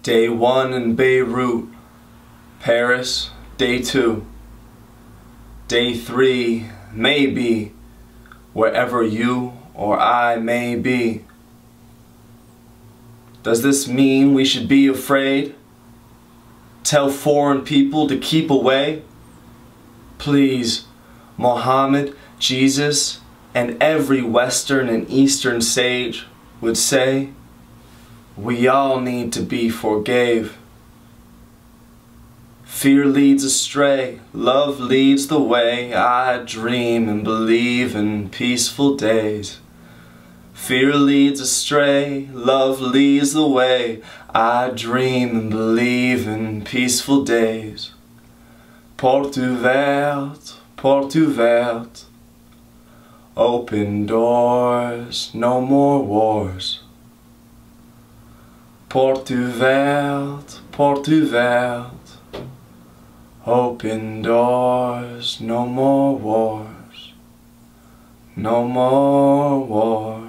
Day 1 in Beirut Paris. Day 2. Day 3, maybe, wherever you or I may be. Does this mean we should be afraid? Tell foreign people to keep away? Please, Mohammed, Jesus, and every Western and Eastern sage would say, we all need to be forgave. Fear leads astray, love leads the way. I dream and believe in peaceful days. Fear leads astray, love leads the way. I dream and believe in peaceful days. Porte ouverte, porte ouverte. Open doors, no more wars. Porte ouverte, porte ouverte. Open doors, no more wars. No more wars.